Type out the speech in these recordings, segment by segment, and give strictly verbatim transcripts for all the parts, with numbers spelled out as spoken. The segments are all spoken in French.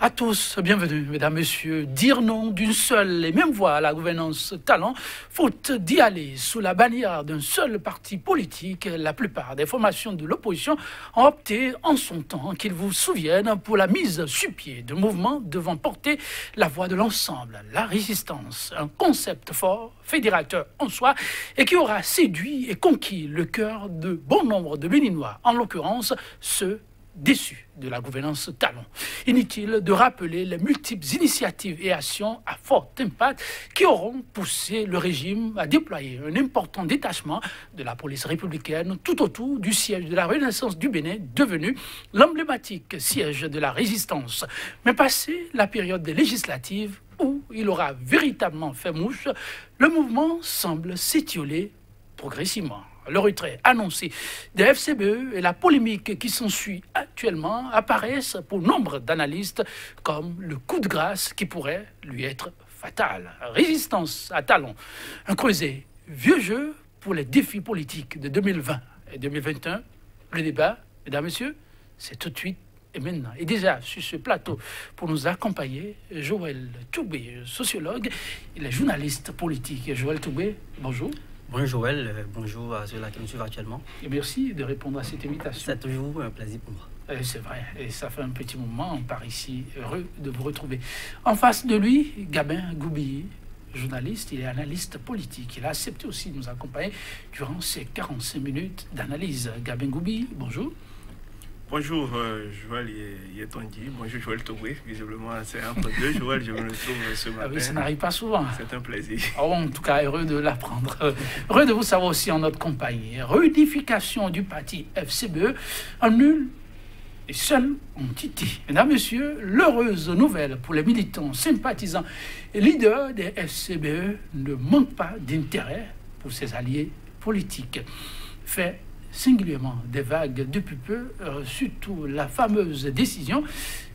À tous, bienvenue, mesdames, messieurs. Dire non d'une seule et même voix à la gouvernance talent, faute d'y aller sous la bannière d'un seul parti politique, la plupart des formations de l'opposition ont opté en son temps, qu'ils vous souviennent, pour la mise sur pied de mouvements devant porter la voix de l'ensemble, la résistance, un concept fort, fédérateur en soi, et qui aura séduit et conquis le cœur de bon nombre de Béninois, en l'occurrence ceux déçus de la gouvernance talon. Inutile de rappeler les multiples initiatives et actions à fort impact qui auront poussé le régime à déployer un important détachement de la police républicaine tout autour du siège de la Renaissance du Bénin, devenu l'emblématique siège de la résistance. Mais passé la période des législatives où il aura véritablement fait mouche, le mouvement semble s'étioler progressivement. Le retrait annoncé des F C B E et la polémique qui s'ensuit actuellement apparaissent pour nombre d'analystes comme le coup de grâce qui pourrait lui être fatal. Résistance à talon, un creuset vieux jeu pour les défis politiques de deux mille vingt et deux mille vingt et un. Le débat, mesdames, messieurs, c'est tout de suite et maintenant. Et déjà sur ce plateau, pour nous accompagner, Joël Toubé, sociologue, il est journaliste politique. Joël Toubé, bonjour. Bonjour Joël, euh, bonjour à ceux-là qui nous suivent actuellement. Et merci de répondre à cette invitation. C'est toujours un plaisir pour moi. C'est vrai, et ça fait un petit moment, on part ici, heureux de vous retrouver. En face de lui, Gabin Goubi, journaliste, il est analyste politique. Il a accepté aussi de nous accompagner durant ces quarante-cinq minutes d'analyse. Gabin Goubi, bonjour. Bonjour euh, Joël Yetongi, bonjour Joël Toubé, visiblement c'est entre deux Joël, je me retrouve ce matin. Ah oui, ça n'arrive pas souvent. C'est un plaisir. Oh, en tout cas, heureux de l'apprendre. Heureux de vous savoir aussi en notre compagnie. Réunification du parti F C B E en nulle et seule entité. Mesdames, Messieurs, l'heureuse nouvelle pour les militants, sympathisants et leaders des F C B E ne manque pas d'intérêt pour ses alliés politiques. Fait singulièrement des vagues depuis peu, euh, surtout la fameuse décision,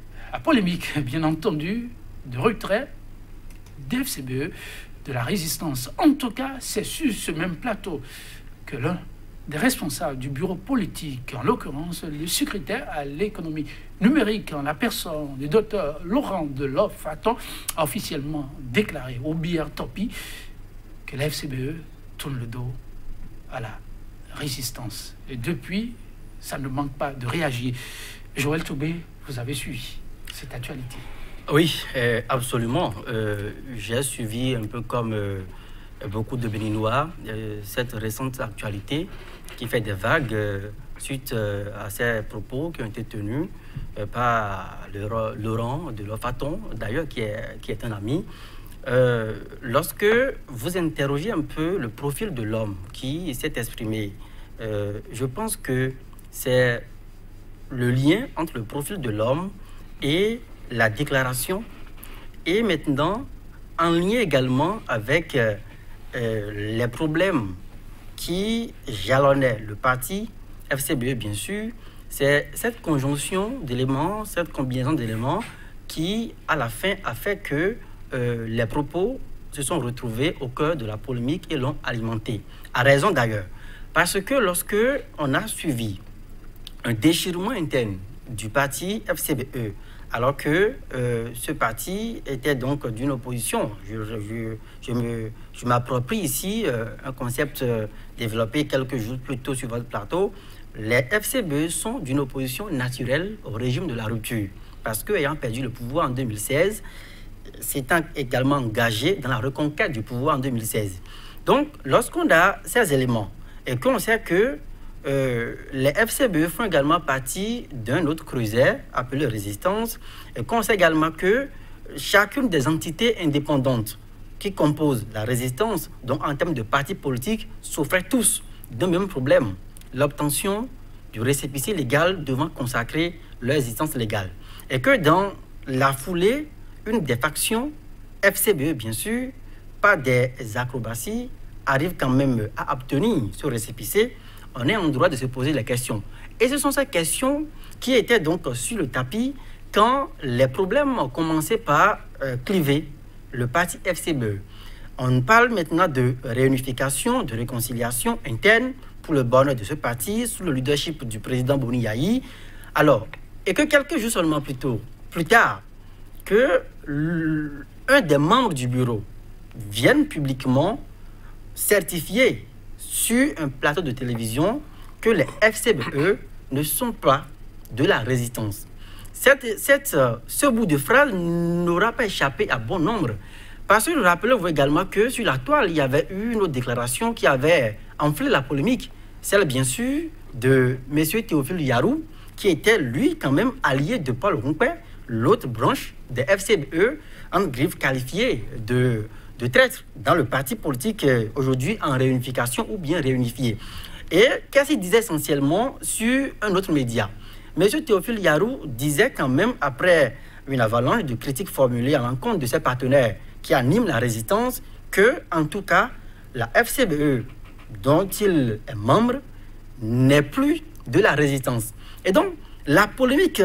à polémique bien entendu, de retrait des F C B E de la résistance. En tout cas, c'est sur ce même plateau que l'un des responsables du bureau politique, en l'occurrence le secrétaire à l'économie numérique en la personne du docteur Laurent Delof-Faton, a officiellement déclaré au billard Topi que la F C B E tourne le dos à la résistance. Et depuis, ça ne manque pas de réagir. Joël Toubé, vous avez suivi cette actualité. Oui, euh, absolument. Euh, J'ai suivi un peu comme euh, beaucoup de Béninois euh, cette récente actualité qui fait des vagues euh, suite euh, à ces propos qui ont été tenus euh, par le, Laurent Delof-Faton, d'ailleurs qui est, qui est un ami. Euh, lorsque vous interrogez un peu le profil de l'homme qui s'est exprimé, euh, je pense que c'est le lien entre le profil de l'homme et la déclaration, et maintenant en lien également avec euh, euh, les problèmes qui jalonnaient le parti F C B E, bien sûr. C'est cette conjonction d'éléments, cette combinaison d'éléments qui, à la fin, a fait que Euh, les propos se sont retrouvés au cœur de la polémique et l'ont alimenté. À raison d'ailleurs. Parce que lorsque on a suivi un déchirement interne du parti F C B E, alors que euh, ce parti était donc d'une opposition, je, je, je, me, je m'approprie ici euh, un concept euh, développé quelques jours plus tôt sur votre plateau. Les F C B E sont d'une opposition naturelle au régime de la rupture. Parce qu'ayant perdu le pouvoir en deux mille seize, s'étant également engagé dans la reconquête du pouvoir en deux mille seize. Donc, lorsqu'on a ces éléments et qu'on sait que euh, les F C B E font également partie d'un autre creuset appelé Résistance, et qu'on sait également que chacune des entités indépendantes qui composent la Résistance, donc en termes de partis politiques, souffraient tous d'un même problème, l'obtention du récépissé légal devant consacrer leur existence légale. Et que dans la foulée, une des factions, F C B E bien sûr, par des acrobaties, arrive quand même à obtenir ce récépissé. On est en droit de se poser la question. Et ce sont ces questions qui étaient donc sur le tapis quand les problèmes ont commencé par euh, cliver le parti F C B E. On parle maintenant de réunification, de réconciliation interne pour le bonheur de ce parti, sous le leadership du président Boni Yayi. Alors, et que quelques jours seulement plus tôt, plus tard, que l'un des membres du bureau vienne publiquement certifier sur un plateau de télévision que les F C B E ne sont pas de la résistance. Cette, cette, ce bout de phrase n'aura pas échappé à bon nombre. Parce que rappelez-vous également que sur la toile, il y avait eu une autre déclaration qui avait enflé la polémique. Celle, bien sûr, de M. Théophile Yarou, qui était, lui, quand même, allié de Paul Rompé, l'autre branche des F C B E, en griffe qualifiée de, de traître dans le parti politique aujourd'hui en réunification ou bien réunifié. Et qu'est-ce qu'il disait essentiellement sur un autre média? M. Théophile Yarou disait quand même, après une avalanche de critiques formulées à l'encontre de ses partenaires qui animent la résistance, que, en tout cas, la F C B E, dont il est membre, n'est plus de la résistance. Et donc, la polémique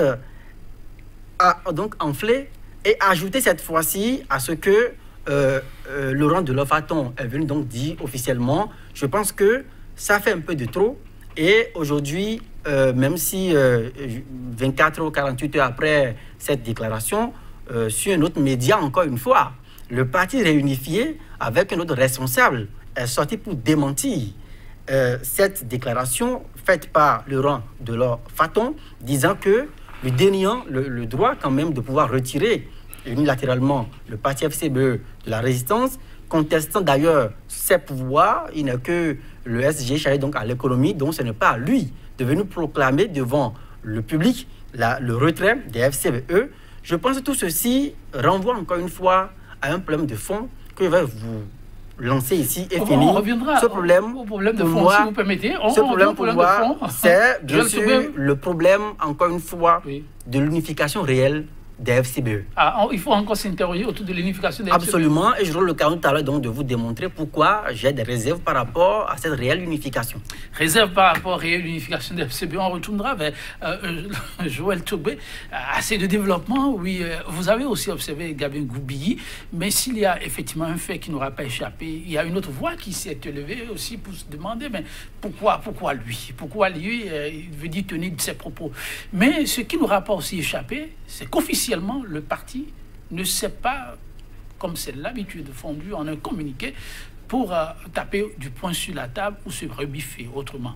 a donc enflé et ajouté cette fois-ci à ce que euh, euh, Laurent Delors-Faton est venu donc dire officiellement. Je pense que ça fait un peu de trop. Et aujourd'hui, euh, même si euh, vingt-quatre ou quarante-huit heures après cette déclaration, euh, sur un autre média, encore une fois, le parti réunifié, avec un autre responsable, est sorti pour démentir euh, cette déclaration faite par Laurent Delors-Faton, disant que lui déniant le, le droit quand même de pouvoir retirer unilatéralement le parti F C B E de la résistance, contestant d'ailleurs ses pouvoirs. Il n'est que le S G chargé donc à l'économie, donc ce n'est pas à lui de venir proclamer devant le public la, le retrait des F C B E. Je pense que tout ceci renvoie encore une fois à un problème de fond que je vais vous lancer ici et on finir. On reviendra ce problème, au problème de fond, moi, si vous permettez. On, ce on problème, problème pour moi, de fond. c'est bien sûr problème. le problème, encore une fois, oui. de l'unification réelle des F C B E. Ah, il faut encore s'interroger autour de l'unification des Absolument, F C B E. et j'aurai l'occasion tout à l'heure de vous démontrer pourquoi j'ai des réserves par rapport à cette réelle unification. Réserve par rapport à la réelle unification des F C B E, on retournera vers euh, Joël Togbé. Assez de développement, oui, euh, vous avez aussi observé Gabin Goubilly, mais s'il y a effectivement un fait qui n'aura pas échappé, il y a une autre voix qui s'est élevée aussi pour se demander, mais pourquoi, pourquoi lui Pourquoi lui, euh, il veut dire tenir de ses propos. Mais ce qui n'aura pas aussi échappé, c'est qu'officiellement, le parti ne s'est pas, comme c'est l'habitude, fondu en un communiqué pour euh, taper du poing sur la table ou se rebiffer autrement.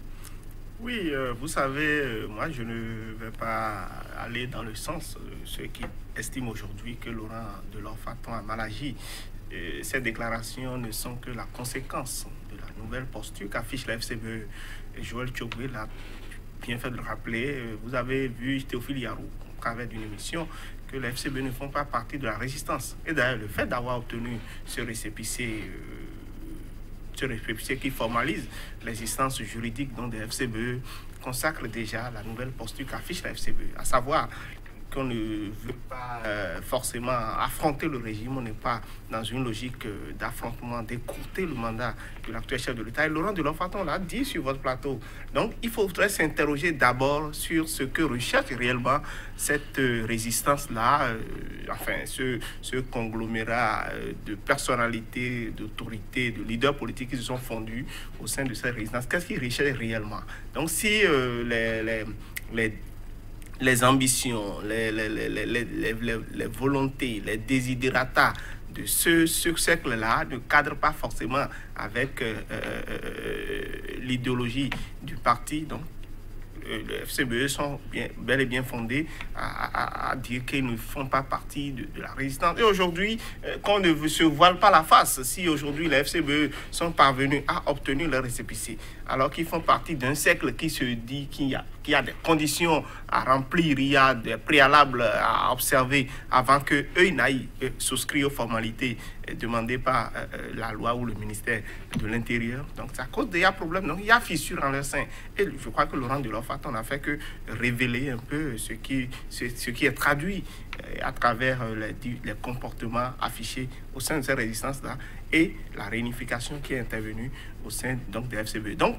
Oui, euh, vous savez, euh, moi je ne vais pas aller dans le sens de ceux qui estiment aujourd'hui que Laurent Delors-Faton a mal agi. Et ces déclarations ne sont que la conséquence de la nouvelle posture qu'affiche la F C B E. Et Joël Togbé l'a bien fait de le rappeler. Vous avez vu Théophile Yarou, au travers d'une émission, que les F C B E ne font pas partie de la résistance. Et d'ailleurs, le fait d'avoir obtenu ce récépissé, euh, ce récépissé qui formalise l'existence juridique donc, des F C B E consacre déjà la nouvelle posture qu'affiche la F C B E, à savoir qu'on ne veut pas euh, forcément affronter le régime, on n'est pas dans une logique euh, d'affrontement, d'écourter le mandat de l'actuel chef de l'État. Et Laurent Delors-Faton l'a dit sur votre plateau. Donc, il faudrait s'interroger d'abord sur ce que recherche réellement cette euh, résistance-là, euh, enfin, ce, ce conglomérat euh, de personnalités, d'autorités, de leaders politiques qui se sont fondus au sein de cette résistance. Qu'est-ce qu'ils recherchent réellement? Donc, si euh, les, les, les les ambitions, les, les, les, les, les, les, les volontés, les desiderata de ce, ce cercle-là ne cadrent pas forcément avec euh, euh, l'idéologie du parti. Donc, euh, les F C B E sont bien, bel et bien fondés à, à, à dire qu'ils ne font pas partie de, de la résistance. Et aujourd'hui, euh, qu'on ne se voile pas la face, si aujourd'hui les F C B E sont parvenus à obtenir leur récépissé, alors qu'ils font partie d'un cercle qui se dit qu'il y a qu'il y a des conditions à remplir, il y a des préalables à observer avant qu'eux n'aillent euh, souscrire aux formalités euh, demandées par euh, la loi ou le ministère de l'Intérieur. Donc, ça cause déjà problème. Donc, il y a fissure en leur sein. Et je crois que Laurent Delors-Faton n'a fait que révéler un peu ce qui, ce, ce qui est traduit euh, à travers euh, les, les comportements affichés au sein de cette résistance-là et la réunification qui est intervenue au sein donc, des F C B E. Donc,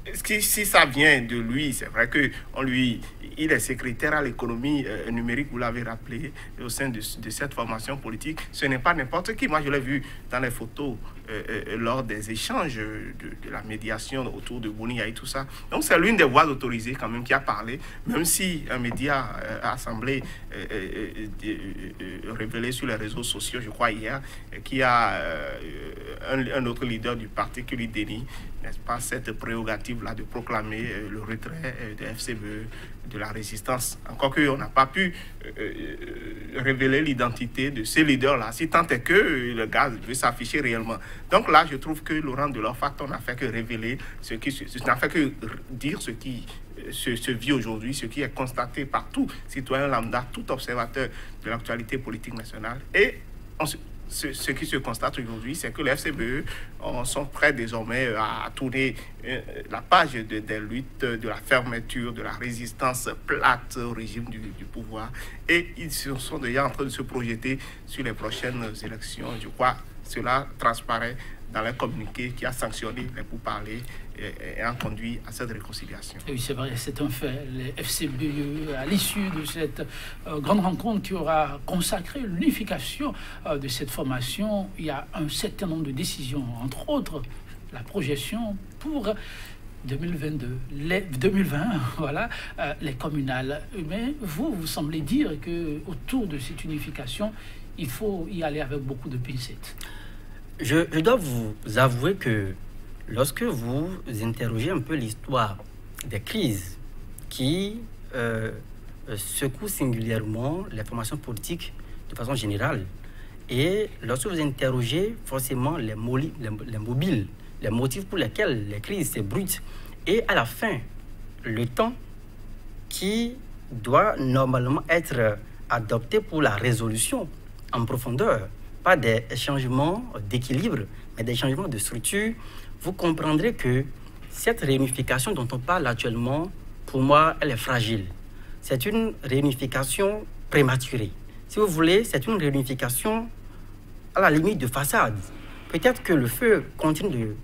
Si, si ça vient de lui, c'est vrai que on lui, il est secrétaire à l'économie euh, numérique, vous l'avez rappelé, au sein de, de cette formation politique. Ce n'est pas n'importe qui. Moi, je l'ai vu dans les photos euh, euh, lors des échanges de, de la médiation autour de Boni et tout ça. Donc, c'est l'une des voix autorisées quand même qui a parlé, même si un média euh, a semblé euh, euh, euh, euh, révéler sur les réseaux sociaux, je crois hier, euh, qu'il y a euh, un, un autre leader du parti qui lui dénie, n'est-ce pas, cette prérogative-là de proclamer euh, le retrait euh, de F C B E, de la résistance. Encore qu'on n'a pas pu euh, euh, révéler l'identité de ces leaders-là, si tant est que euh, le gars veut s'afficher réellement. Donc là, je trouve que Laurent Delors-Faton n'a fait que révéler ce qui, n'a fait que dire ce qui euh, se, se vit aujourd'hui, ce qui est constaté par tout citoyen lambda, tout observateur de l'actualité politique nationale. Et on se Ce, ce qui se constate aujourd'hui, c'est que les F C B E on, sont prêts désormais à tourner euh, la page de, des luttes, de la fermeture, de la résistance plate au régime du, du pouvoir. Et ils sont déjà en train de se projeter sur les prochaines élections. Je crois que cela transparaît dans un communiqué qui a sanctionné les pourparlers et, et a conduit à cette réconciliation. Oui, c'est vrai, c'est un fait. Les F C B E, à l'issue de cette euh, grande rencontre qui aura consacré l'unification euh, de cette formation, il y a un certain nombre de décisions, entre autres la projection pour deux mille vingt-deux, les, deux mille vingt, voilà, euh, les communales. Mais vous, vous semblez dire que autour de cette unification, il faut y aller avec beaucoup de pincettes. Je, je dois vous avouer que lorsque vous interrogez un peu l'histoire des crises qui euh, secouent singulièrement les formations politiques de façon générale, et lorsque vous interrogez forcément les, moli, les, les mobiles, les motifs pour lesquels les crises s'ébruitent, et à la fin, le temps qui doit normalement être adopté pour la résolution en profondeur, pas des changements d'équilibre, mais des changements de structure, vous comprendrez que cette réunification dont on parle actuellement, pour moi, elle est fragile. C'est une réunification prématurée. Si vous voulez, c'est une réunification à la limite de façade. Peut-être que le feu continue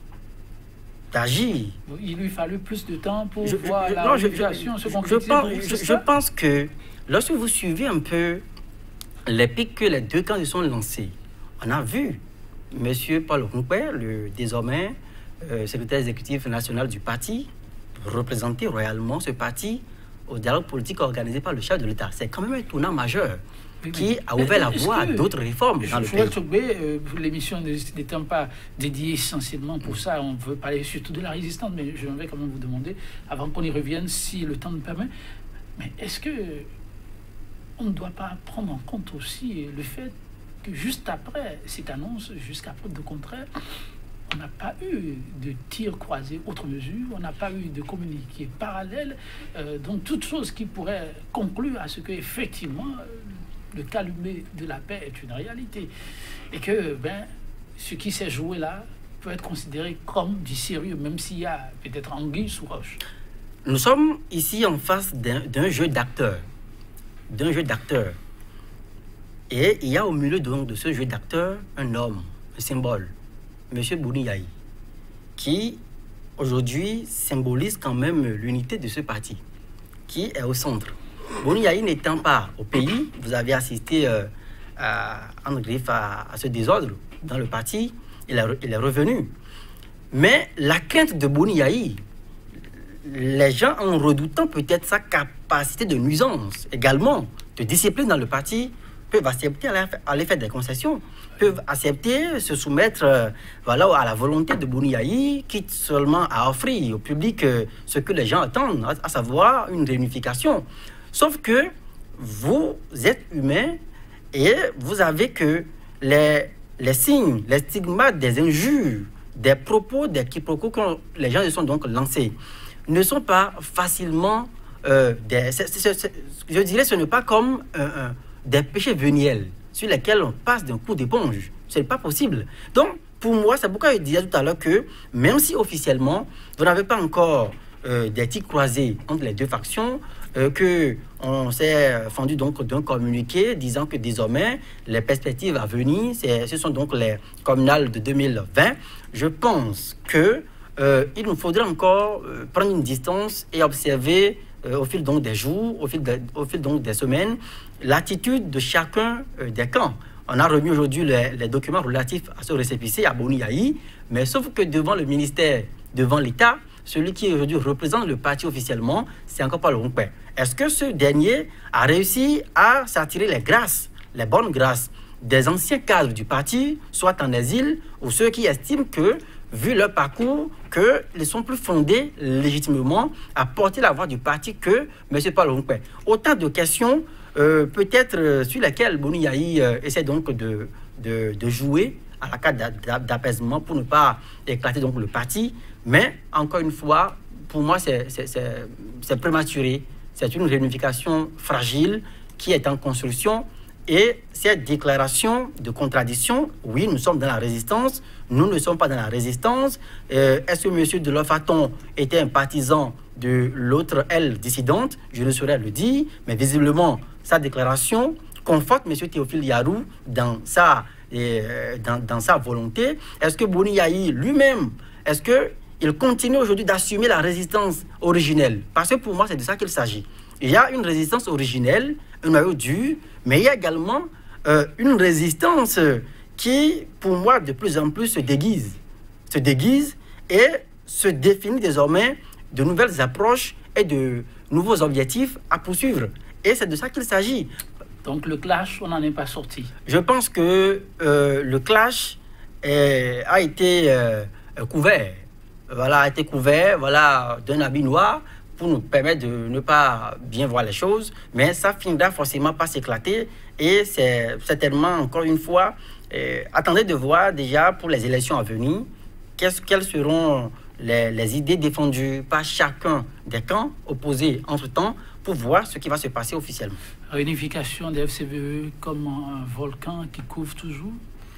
d'agir. Il lui fallut plus de temps pour je, voir je, la non, réunification se concrétiser. Je, pense, je, je pense que lorsque vous suivez un peu les pics que les deux camps se sont lancés, on a vu M. Paul Okonkwe, le désormais euh, secrétaire exécutif national du parti, représenter royalement ce parti au dialogue politique organisé par le chef de l'État. C'est quand même un tournant majeur oui, qui oui. a ouvert la voie à d'autres réformes dans le pays. Euh, l'émission n'étant pas dédiée essentiellement pour ça, on veut parler surtout de la résistance, mais je vais quand même vous demander, avant qu'on y revienne, si le temps nous permet, mais est-ce que on ne doit pas prendre en compte aussi le fait que juste après cette annonce, jusqu'à preuve de contraire, on n'a pas eu de tir croisé outre mesure, on n'a pas eu de communiqué parallèle, euh, donc toute chose qui pourrait conclure à ce que effectivement le calumet de la paix est une réalité et que ben, ce qui s'est joué là peut être considéré comme du sérieux, même s'il y a peut-être anguille sous roche. Nous sommes ici en face d'un, d'un jeu d'acteurs. d'un jeu d'acteurs. Et il y a au milieu donc de ce jeu d'acteurs un homme, un symbole, M. Boni Yayi, qui aujourd'hui symbolise quand même l'unité de ce parti, qui est au centre. Boni Yayi n'étant pas au pays, vous avez assisté euh, à, en griffe à, à ce désordre dans le parti, il, a, il est revenu. Mais la crainte de Boni Yayi, les gens en redoutant peut-être sa capacité de nuisance, également de discipline dans le parti, peuvent accepter aller faire des concessions, peuvent accepter se soumettre euh, voilà, à la volonté de Boni Yayi, quitte seulement à offrir au public euh, ce que les gens attendent, à, à savoir une réunification. Sauf que vous êtes humain et vous avez que les, les signes, les stigmates des injures, des propos, des quiproquos que les gens se sont donc lancés ne sont pas facilement euh, des, c'est, c'est, c'est, je dirais ce n'est pas comme euh, euh, des péchés veniels sur lesquels on passe d'un coup d'éponge. Ce n'est pas possible. Donc, pour moi, c'est pourquoi je disais tout à l'heure que même si officiellement, vous n'avez pas encore euh, des tirs croisés entre les deux factions, euh, qu'on s'est fendu donc d'un communiqué disant que désormais, les perspectives à venir, c'est, ce sont donc les communales de deux mille vingt. Je pense que euh, il nous faudrait encore euh, prendre une distance et observer euh, au fil donc des jours, au fil, de, au fil donc des semaines, l'attitude de chacun euh, des camps. On a remis aujourd'hui les, les documents relatifs à ce récépissé à Boni Yayi, mais sauf que devant le ministère, devant l'État, celui qui aujourd'hui représente le parti officiellement, c'est encore pas le Rompé. Est-ce que ce dernier a réussi à s'attirer les grâces, les bonnes grâces des anciens cadres du parti, soit en exil, ou ceux qui estiment que, vu leur parcours, qu'ils sont plus fondés légitimement à porter la voix du parti que M. Paul Rompé? Autant de questions, euh, peut-être euh, sur lesquelles Boni Yayi euh, essaie donc de, de, de jouer à la carte d'apaisement pour ne pas éclater donc le parti. Mais, encore une fois, pour moi, c'est prématuré. C'est une réunification fragile qui est en construction. Et cette déclaration de contradiction, oui, nous sommes dans la résistance, nous ne sommes pas dans la résistance. Euh, Est-ce que M. Delors Faton était un partisan de l'autre aile dissidente? Je ne saurais le dire, mais visiblement, sa déclaration conforte M. Théophile Yarou dans sa, euh, dans, dans sa volonté. Est-ce que Boni Yayi lui-même, est-ce qu'il continue aujourd'hui d'assumer la résistance originelle? Parce que pour moi, c'est de ça qu'il s'agit. Il y a une résistance originelle, un noyau dur, mais il y a également euh, une résistance qui, pour moi, de plus en plus se déguise. Se déguise et se définit désormais de nouvelles approches et de nouveaux objectifs à poursuivre. Et c'est de ça qu'il s'agit. Donc le clash, on n'en est pas sorti. Je pense que euh, le clash est, a été euh, couvert. Voilà, a été couvert voilà, d'un habit noir pour nous permettre de ne pas bien voir les choses, mais ça finira forcément par s'éclater. Et c'est certainement, encore une fois, euh, attendez de voir déjà pour les élections à venir, qu'est-ce, quelles seront les, les idées défendues par chacun des camps opposés entre-temps pour voir ce qui va se passer officiellement. Réunification des F C V E comme un volcan qui couvre toujours?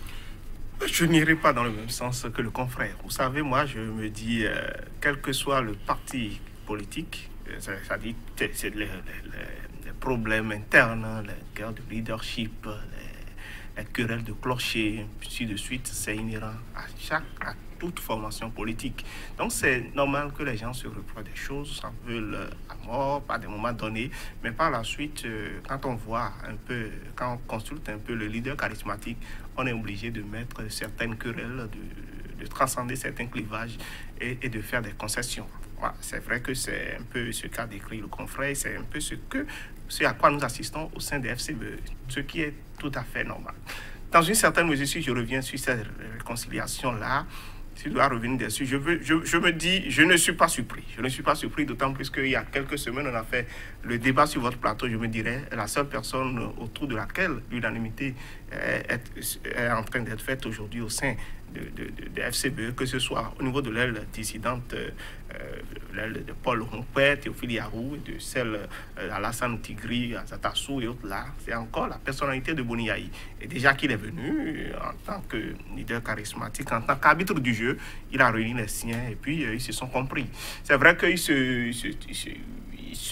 Je n'irai pas dans le même sens que le confrère. Vous savez, moi, je me dis, euh, quel que soit le parti politique, c'est-à-dire c'est les, les, les problèmes internes, les guerres de leadership, les, les querelles de clocher, ainsi de suite, c'est inhérent à chaque, à toute formation politique. Donc c'est normal que les gens se reprochent des choses, s'en veulent à mort, à des moments donnés, mais par la suite, quand on voit un peu, quand on consulte un peu le leader charismatique, on est obligé de mettre certaines querelles, de, de transcender certains clivages et, et de faire des concessions. Voilà, c'est vrai que c'est un peu ce qu'a décrit le confrère, c'est un peu ce, que, ce à quoi nous assistons au sein des F C V E, ce qui est tout à fait normal. Dans une certaine mesure, si je reviens sur cette réconciliation-là, si je dois revenir dessus, je, veux, je, je me dis, je ne suis pas surpris. Je ne suis pas surpris, d'autant plus qu'il y a quelques semaines, on a fait le débat sur votre plateau. Je me dirais, la seule personne autour de laquelle l'unanimité est, est en train d'être faite aujourd'hui au sein de, de, de, de F C V E, que ce soit au niveau de l'aile dissidente, euh, l'aile de Paul Rompé, Théophile Yarou, de celle euh, Alassane Tigri, Azatassou et autres là, c'est encore la personnalité de Boni Yayi. Et déjà qu'il est venu en tant que leader charismatique, en tant qu'arbitre du jeu, il a réuni les siens et puis euh, ils se sont compris. C'est vrai qu'ils se, ils se, ils se, ils se,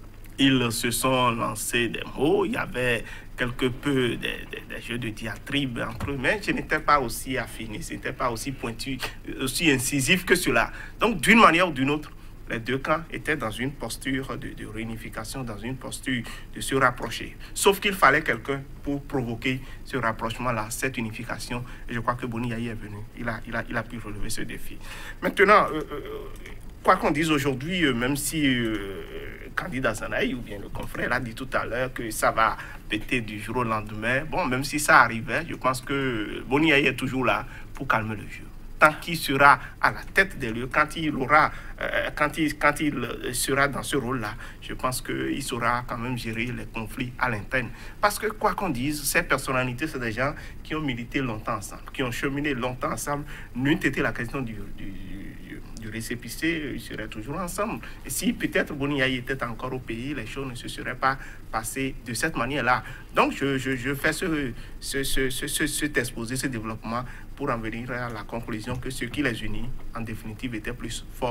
ils se sont lancés des mots, il y avait quelque peu des, des, des jeux de diatribe entre eux, mais je n'étais pas aussi affiné, ce n'était pas aussi pointu, aussi incisif que cela. Donc, d'une manière ou d'une autre, les deux camps étaient dans une posture de, de réunification, dans une posture de se rapprocher. Sauf qu'il fallait quelqu'un pour provoquer ce rapprochement-là, cette unification. Et je crois que Boni Yayi est venu. Il a, il a, il a pu relever ce défi. Maintenant, euh, euh, quoi qu'on dise aujourd'hui, euh, même si euh, Candidat Zanaï ou bien le confrère a dit tout à l'heure que ça va péter du jour au lendemain, bon, même si ça arrivait, je pense que Boni Yayi est toujours là pour calmer le jeu. Tant qu'il sera à la tête des lieux, quand il aura, euh, quand il, quand il sera dans ce rôle-là, je pense qu'il saura quand même gérer les conflits à l'interne. Parce que quoi qu'on dise, ces personnalités, c'est des gens qui ont milité longtemps ensemble, qui ont cheminé longtemps ensemble. N'eût été la question du, du, du récépissé, ils seraient toujours ensemble. Et si peut-être Boni Yayi était encore au pays, les choses ne se seraient pas passées de cette manière-là. Donc je, je, je fais ce, ce, ce, ce, ce, cet exposé, ce développement, pour en venir à la conclusion que ce qui les unit, en définitive, était plus fort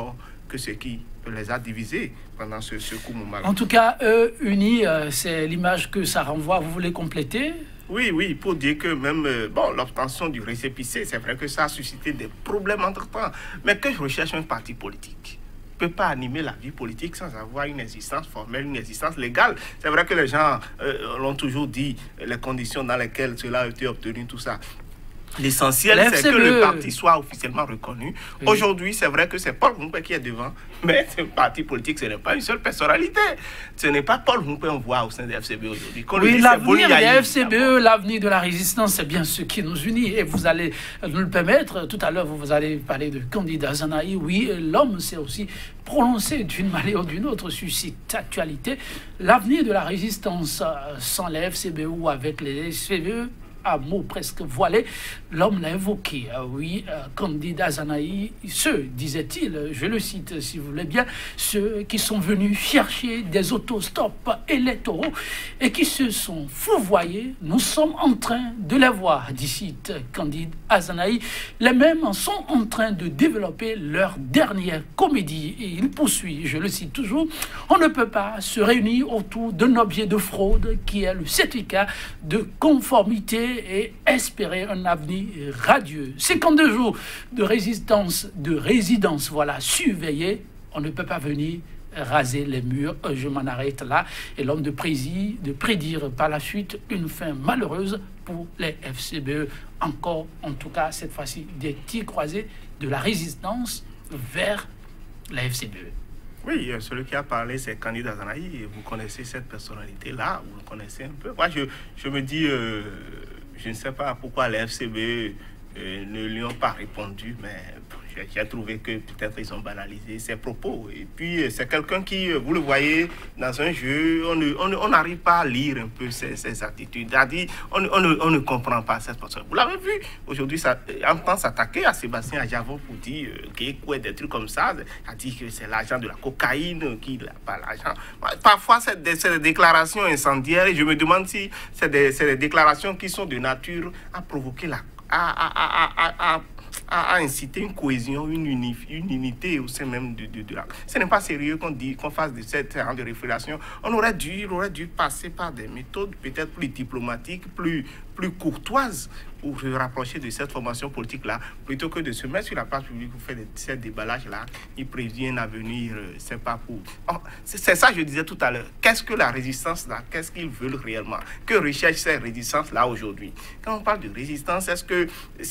que ce qui les a divisés pendant ce, ce coup moment. En tout cas, eux unis, euh, c'est l'image que ça renvoie. Vous voulez compléter? Oui, oui, pour dire que même euh, bon, l'obtention du récépissé, c'est vrai que ça a suscité des problèmes entre-temps. Mais que je recherche un parti politique ne peut pas animer la vie politique sans avoir une existence formelle, une existence légale. C'est vrai que les gens euh, l'ont toujours dit, les conditions dans lesquelles cela a été obtenu, tout ça. L'essentiel, c'est que le parti soit officiellement reconnu. Oui. Aujourd'hui, c'est vrai que c'est Paul Humpé qui est devant, mais ce parti politique, ce n'est pas une seule personnalité. Ce n'est pas Paul Humpé qu'on voit au sein de F C B E aujourd'hui. Oui, l'avenir de F C B E, l'avenir de la résistance, c'est bien ce qui nous unit. Et vous allez nous le permettre. Tout à l'heure, vous allez parler de candidat Zanahi. Oui, l'homme s'est aussi prononcé d'une manière ou d'une autre sur cette actualité. L'avenir de la résistance sans les F C B E ou avec les F C B E, à mots presque voilés, l'homme l'a évoqué. Ah oui, euh, candidat Zanahi, ceux, disait-il, je le cite si vous voulez bien, ceux qui sont venus chercher des autostops électoraux et qui se sont fouvoyés, nous sommes en train de les voir, dit candidat Zanahi. Les mêmes sont en train de développer leur dernière comédie. Et il poursuit, je le cite toujours, on ne peut pas se réunir autour d'un objet de fraude qui est le certificat de conformité et espérer un avenir radieux. cinquante-deux jours de résistance, de résidence, voilà, surveillée. On ne peut pas venir raser les murs. Je m'en arrête là. Et l'homme de, de prédire par la suite une fin malheureuse pour les F C B E. Encore, en tout cas, cette fois-ci, des tirs croisés de la résistance vers la F C B E. Oui, celui qui a parlé, c'est candidat Zanahi. Vous connaissez cette personnalité-là, vous le connaissez un peu. Moi, je, je me dis, euh, je ne sais pas pourquoi les F C B E euh, ne lui ont pas répondu, mais j'ai trouvé que peut-être ils ont banalisé ses propos. Et puis, c'est quelqu'un qui, vous le voyez, dans un jeu, on n'arrive pas à lire un peu ses, ses attitudes. C'est-à-dire, on, on, ne, on ne comprend pas cette personne. Vous l'avez vu, aujourd'hui, on entend s'attaquer à Sébastien Adjavon pour dire euh, qu'il y a des trucs comme ça. Il a dit que c'est l'agent de la cocaïne, qu'il n'a pas l'argent. Parfois, c'est des, des déclarations incendiaires et je me demande si c'est des, des déclarations qui sont de nature à provoquer la... à, à, à, à, à à inciter une cohésion, une, uni, une unité au sein même de, de, de la... Ce n'est pas sérieux qu'on dit qu'on fasse de cette genre de réflexion. On aurait dû, on aurait dû passer par des méthodes peut-être plus diplomatiques, plus, plus courtoises pour se rapprocher de cette formation politique-là, plutôt que de se mettre sur la place publique pour faire de, ces déballages-là. Il prévient un avenir, euh, c'est pas pour... Oh, c'est ça que je disais tout à l'heure. Qu'est-ce que la résistance-là, qu'est-ce qu'ils veulent réellement? Que recherche ces résistances-là aujourd'hui? Quand on parle de résistance, est-ce que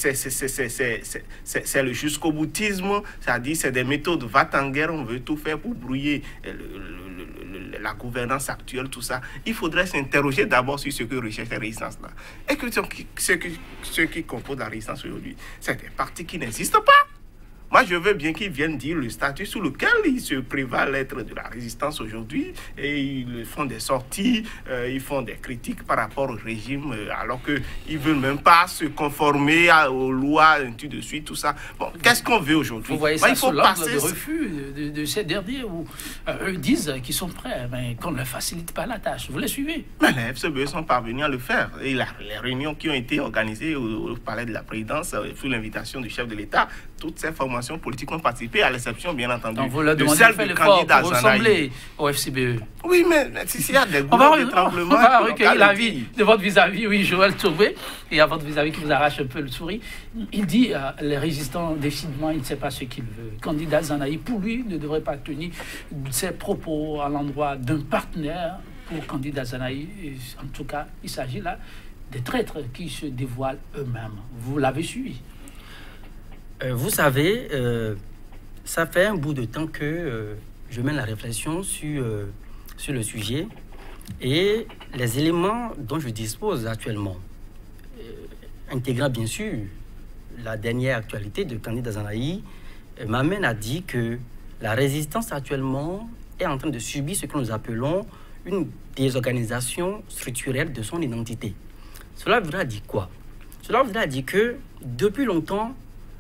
c'est le jusqu'au-boutisme? C'est-à-dire c'est des méthodes va-t-en-guerre, on veut tout faire pour brouiller le, le, le, la gouvernance actuelle, tout ça. Il faudrait s'interroger d'abord sur ce que recherche la résistance-là. Et que ce qui ceux qui composent la résistance aujourd'hui, c'est des partis qui n'existent pas. Moi, je veux bien qu'ils viennent dire le statut sous lequel ils se prévalent l'être de la résistance aujourd'hui et ils font des sorties, euh, ils font des critiques par rapport au régime euh, alors qu'ils ne veulent même pas se conformer à, aux lois, ainsi de suite, tout ça. Bon, qu'est-ce qu'on veut aujourd'hui? Vous voyez bah, ça il faut sous l'angle de refus de, de ces derniers où euh, eux disent qu'ils sont prêts, mais qu'on ne facilite pas la tâche. Vous les suivez? Mais les F C B E sont parvenus à le faire. Et la, les réunions qui ont été organisées au, au palais de la présidence euh, sous l'invitation du chef de l'État, toutes ces formations politiques ont participé, à l'exception, bien entendu, donc vous leur demandez de faire l'effort pour ressembler au F C B E. Oui, mais, mais s'il y a des groupes d'étranglement... On va recueillir l'avis de votre vis-à-vis, oui, Joël Touré, et à votre vis-à-vis qui vous arrache un peu le sourire. Il dit, euh, les résistants, décidément, il ne sait pas ce qu'il veut. Candidat Zanahi, pour lui, ne devrait pas tenir ses propos à l'endroit d'un partenaire pour candidat Zanahi. En tout cas, il s'agit là des traîtres qui se dévoilent eux-mêmes. Vous l'avez suivi. Euh, vous savez, euh, ça fait un bout de temps que euh, je mène la réflexion sur, euh, sur le sujet et les éléments dont je dispose actuellement, euh, intégrant bien sûr la dernière actualité de candidat Zanahi, euh, m'amène à dire que la résistance actuellement est en train de subir ce que nous appelons une désorganisation structurelle de son identité. Cela voudrait dire quoi? Cela voudrait dire que depuis longtemps,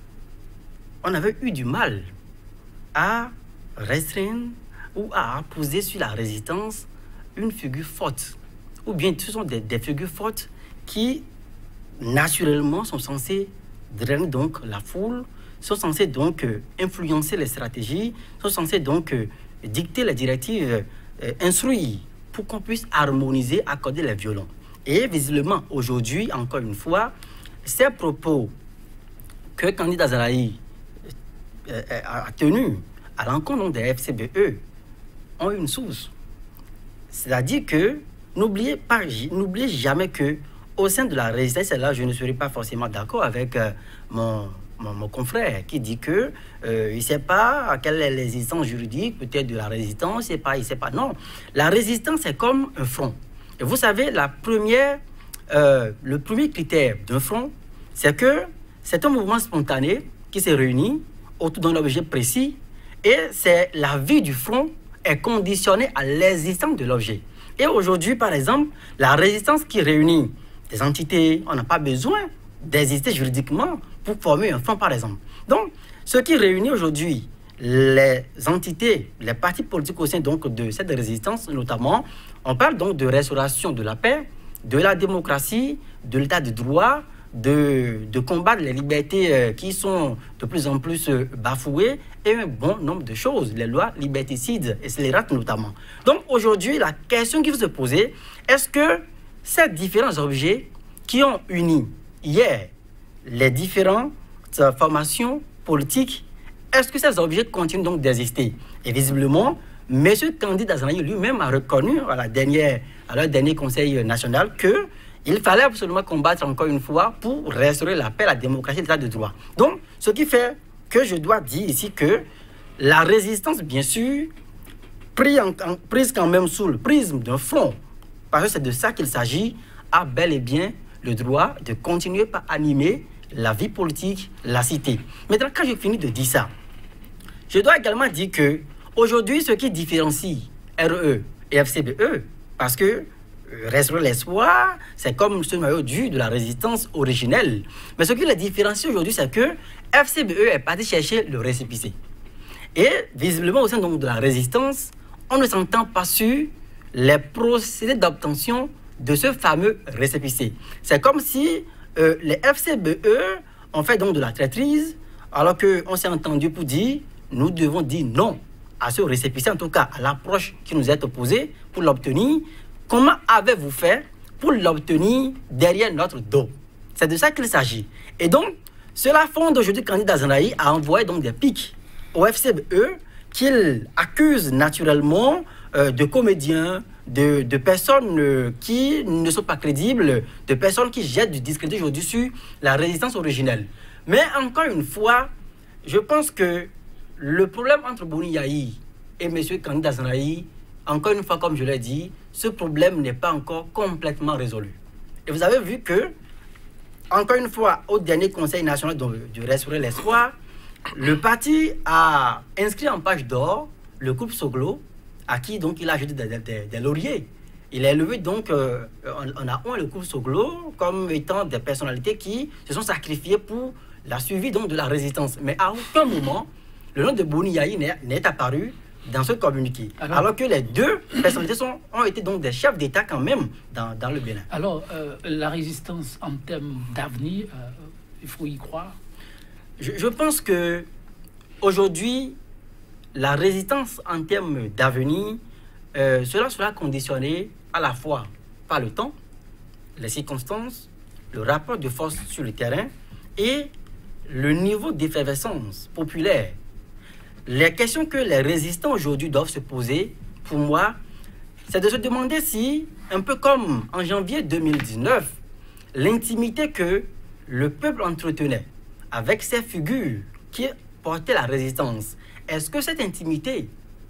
on avait eu du mal à restreindre ou à poser sur la résistance une figure forte. Ou bien ce sont des, des figures fortes qui, naturellement, sont censées drainer donc la foule, sont censés donc euh, influencer les stratégies, sont censés donc euh, dicter les directives, euh, instruire pour qu'on puisse harmoniser, accorder les violons. Et visiblement, aujourd'hui, encore une fois, ces propos que Kandid Azzaraï euh, a tenus à l'encontre des F C B E ont une source. C'est-à-dire que n'oubliez pas, n'oubliez jamais que au sein de la résistance, et là je ne serai pas forcément d'accord avec euh, mon, mon, mon confrère qui dit que euh, il ne sait pas quelle est l'existence juridique peut-être de la résistance, il ne sait pas, il sait pas. Non, la résistance c'est comme un front. Et vous savez, la première, euh, le premier critère d'un front, c'est que c'est un mouvement spontané qui s'est réuni autour d'un objet précis et c'est la vie du front est conditionnée à l'existence de l'objet. Et aujourd'hui, par exemple, la résistance qui réunit des entités, on n'a pas besoin d'exister juridiquement pour former un front, par exemple. Donc, ce qui réunit aujourd'hui les entités, les partis politiques au sein donc, de cette résistance, notamment, on parle donc de restauration de la paix, de la démocratie, de l'état de droit, de, de combattre les libertés euh, qui sont de plus en plus euh, bafouées et un bon nombre de choses, les lois liberticides et scélérates notamment. Donc aujourd'hui, la question qu'il faut se poser, est-ce que ces différents objets qui ont uni hier les différentes euh, formations politiques, est-ce que ces objets continuent donc d'exister? Et visiblement, M. Kandid Azzaraï lui-même a reconnu à, la dernière, à leur dernier conseil national que il fallait absolument combattre encore une fois pour restaurer la paix, la démocratie et l'état de droit. Donc, ce qui fait que je dois dire ici que la résistance, bien sûr, prise, en, en, prise quand même sous le prisme d'un front, parce que c'est de ça qu'il s'agit, a bel et bien le droit de continuer à animer la vie politique, la cité. Maintenant, quand j'ai fini de dire ça, je dois également dire que aujourd'hui, ce qui différencie R E et F C B E, parce que restaurer l'espoir, c'est comme ce noyau dur de la résistance originelle. Mais ce qui les différencie aujourd'hui, c'est que F C B E est parti chercher le récépissé. Et visiblement, au sein donc de la résistance, on ne s'entend pas sur les procédés d'obtention de ce fameux récépissé. C'est comme si euh, les F C B E ont fait donc de la traîtrise, alors qu'on s'est entendu pour dire, nous devons dire non à ce récépissé, en tout cas à l'approche qui nous est opposée pour l'obtenir. Comment avez-vous fait pour l'obtenir derrière notre dos? C'est de ça qu'il s'agit. Et donc, cela fonde aujourd'hui Kandid Azzaraï a envoyé donc des pics au F C B E qu'il accuse naturellement euh, de comédiens, de, de personnes euh, qui ne sont pas crédibles, de personnes qui jettent du discrédit aujourd'hui sur la résistance originelle. Mais encore une fois, je pense que le problème entre Boni Yayi et M. Kandid Azzaraï, encore une fois, comme je l'ai dit, ce problème n'est pas encore complètement résolu. Et vous avez vu que, encore une fois, au dernier Conseil national de, de restaurer l'espoir, le parti a inscrit en page d'or le groupe Soglo, à qui donc il a ajouté des, des, des lauriers. Il a élevé donc, euh, on, on a un le groupe Soglo comme étant des personnalités qui se sont sacrifiées pour la suivi donc de la résistance. Mais à aucun moment, le nom de Boni Yayi n'est apparu dans ce communiqué. Alors, alors que les deux personnalités sont, ont été donc des chefs d'État quand même dans, dans le Bénin. Alors, euh, la résistance en termes d'avenir, euh, il faut y croire? Je, je pense que aujourd'hui, la résistance en termes d'avenir, euh, cela sera conditionné à la fois par le temps, les circonstances, le rapport de force sur le terrain et le niveau d'effervescence populaire. Les questions que les résistants aujourd'hui doivent se poser, pour moi, c'est de se demander si, un peu comme en janvier deux mille dix-neuf, l'intimité que le peuple entretenait avec ces figures qui portaient la résistance, est-ce que cette intimité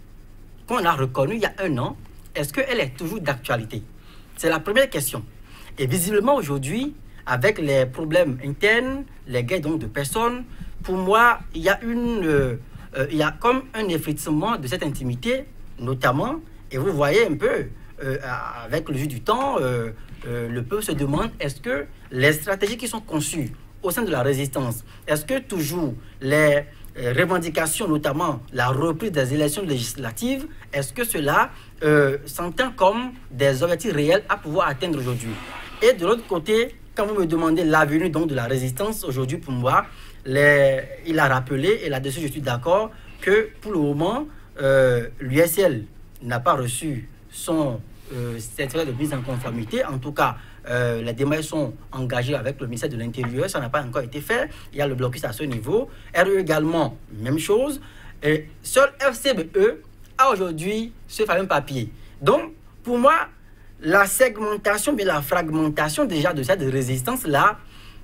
qu'on a reconnue il y a un an, est-ce qu'elle est toujours d'actualité? C'est la première question. Et visiblement aujourd'hui, avec les problèmes internes, les guerres donc de personnes, pour moi, il y a une... Euh, Euh, il y a comme un effritement de cette intimité, notamment, et vous voyez un peu, euh, avec le jeu du temps, euh, euh, le peuple se demande, est-ce que les stratégies qui sont conçues au sein de la résistance, est-ce que toujours les euh, revendications, notamment la reprise des élections législatives, est-ce que cela euh, s'entend comme des objectifs réels à pouvoir atteindre aujourd'hui? Et de l'autre côté, quand vous me demandez l'avenir donc de la résistance, aujourd'hui, pour moi, les, il a rappelé, et là-dessus, je suis d'accord, que pour le moment, euh, l'U S L n'a pas reçu son euh, certificat de mise en conformité. En tout cas, euh, les démarches sont engagées avec le ministère de l'Intérieur. Ça n'a pas encore été fait. Il y a le blocus à ce niveau. R E également, même chose. Et seul F C B E a aujourd'hui ce fameux papier. Donc, pour moi, la segmentation, mais la fragmentation déjà de cette résistance-là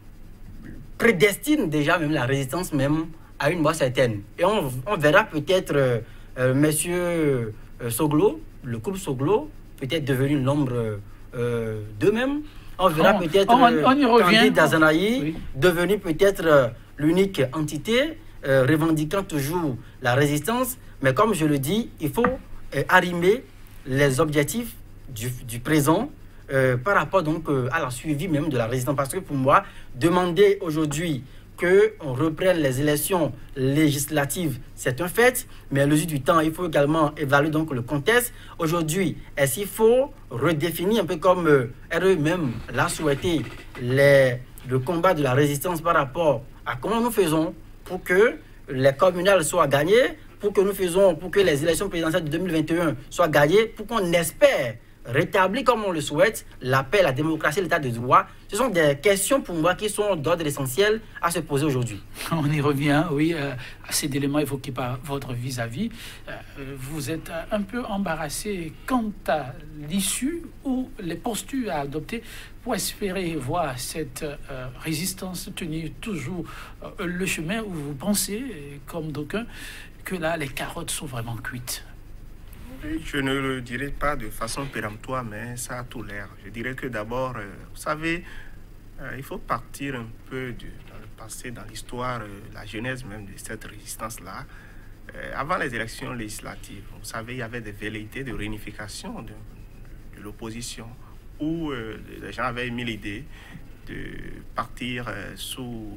prédestine déjà même la résistance même à une mort certaine. Et on, on verra peut-être euh, euh, monsieur euh, Soglo, le couple Soglo, peut-être devenu l'ombre euh, d'eux-mêmes. On verra on, peut-être on, on y revient. Candide Dazanaï, oui. devenu peut-être euh, l'unique entité, euh, revendiquant toujours la résistance. Mais comme je le dis, il faut euh, arrimer les objectifs du, du présent euh, par rapport donc euh, à la suivi même de la résistance. Parce que pour moi, demander aujourd'hui qu'on reprenne les élections législatives, c'est un fait, mais à l'usure du temps, il faut également évaluer donc le contexte. Aujourd'hui, est-ce qu'il faut redéfinir un peu comme euh, R E même l'a souhaité les, le combat de la résistance par rapport à comment nous faisons pour que les communales soient gagnées, pour que nous faisons, pour que les élections présidentielles de deux mille vingt et un soient gagnées, pour qu'on espère rétablir comme on le souhaite la paix, la démocratie, l'état de droit. Ce sont des questions pour moi qui sont d'ordre essentiel à se poser aujourd'hui. On y revient, oui, euh, à ces éléments évoqués par votre vis-à-vis. Euh, vous êtes un peu embarrassé quant à l'issue ou les postures à adopter pour espérer voir cette euh, résistance tenir toujours euh, le chemin où vous pensez, comme d'aucuns, que là, les carottes sont vraiment cuites. Je ne le dirai pas de façon péremptoire, mais ça a tout l'air. Je dirais que d'abord, euh, vous savez, euh, il faut partir un peu de, dans le passé, dans l'histoire, euh, la genèse même de cette résistance-là. Euh, avant les élections législatives, vous savez, il y avait des velléités de réunification de, de l'opposition, où euh, les gens avaient émis l'idée de partir euh, sous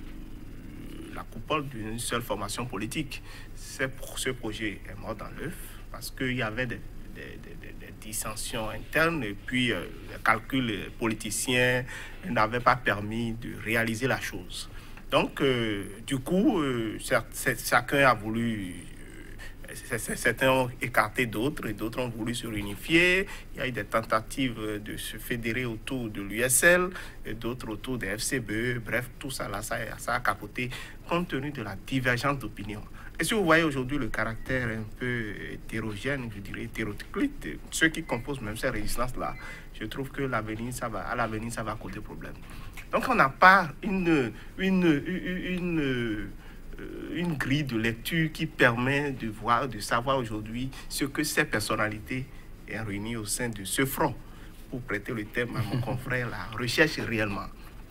la coupole d'une seule formation politique. C'est pour ce projet est mort dans l'œuf, parce qu'il y avait des, des, des, des dissensions internes et puis euh, les calculs politiciens n'avaient pas permis de réaliser la chose. Donc, euh, du coup, euh, chacun a voulu, euh, certains ont écarté d'autres et d'autres ont voulu se réunifier. Il y a eu des tentatives de se fédérer autour de l'U S L et d'autres autour des F C B E. Bref, tout ça là, ça, ça a capoté compte tenu de la divergence d'opinion. Et si vous voyez aujourd'hui le caractère un peu hétérogène, je dirais hétéroclite, de ceux qui composent même ces résistances-là, je trouve que l'avenir, ça va, à l'avenir, ça va causer problème. Donc on n'a pas une, une, une, une grille de lecture qui permet de voir, de savoir aujourd'hui ce que ces personnalités ont réuni au sein de ce front. Pour prêter le terme à mon confrère, la recherche réellement.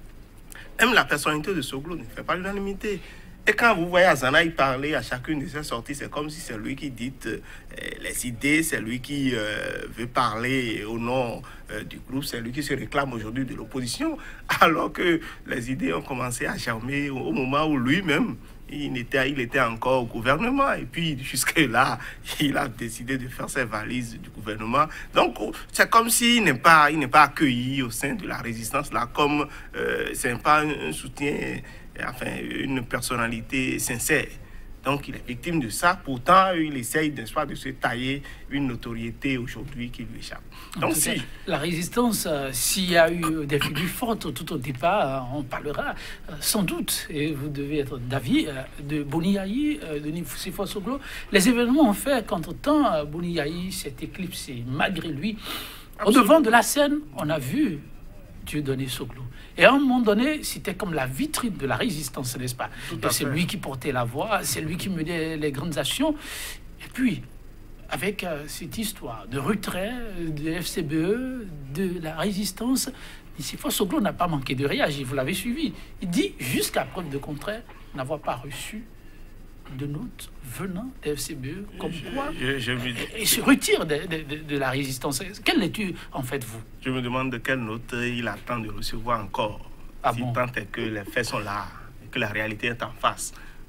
Même la personnalité de Soglo ne fait pas l'unanimité. Et quand vous voyez Azanaï parler à chacune de ses sorties, c'est comme si c'est lui qui dit euh, les idées, c'est lui qui euh, veut parler au nom euh, du groupe, c'est lui qui se réclame aujourd'hui de l'opposition, alors que les idées ont commencé à germer au, au moment où lui-même, il était, il était encore au gouvernement. Et puis, jusque-là, il a décidé de faire ses valises du gouvernement. Donc, c'est comme s'il n'est pas, il n'est pas accueilli au sein de la résistance, là, comme euh, c'est pas un, un soutien... enfin, une personnalité sincère. Donc, il est victime de ça. Pourtant, il essaye, n'est-ce pas, de se tailler une notoriété aujourd'hui qui lui échappe. Donc, si... cas, la résistance, euh, s'il y a eu des figures fortes tout au départ, euh, on parlera euh, sans doute, et vous devez être d'avis, euh, de Boni Yayi, euh, de Nicéphore Soglo. Les événements ont fait qu'entre-temps, euh, Boni Yayi s'est éclipsé malgré lui. Absolument. Au devant de la scène, on a vu Dieudonné Soglo. Et à un moment donné, c'était comme la vitrine de la résistance, n'est-ce pas? C'est lui qui portait la voix, c'est lui qui menait les grandes actions. Et puis, avec euh, cette histoire de retrait de F C B E, de la résistance, Nicéphore Soglo n'a pas manqué de réagir, vous l'avez suivi. Il dit, jusqu'à preuve de contraire, n'avoir pas reçu de notes venant de F C B E, comme je, quoi je, je me... et se retire de, de, de, de la résistance. Quelle lecture en faites-vous? Je me demande de quelle note il attend de recevoir encore, ah si bon? Tant est que les faits sont là, et que la réalité est en face.